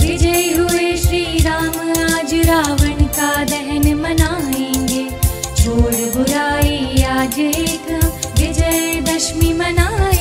विजयी हुए श्री राम, आज रावण का दहन मनाएंगे। छोड़ बुराई आज एक हम विजयदशमी मनाएंगे।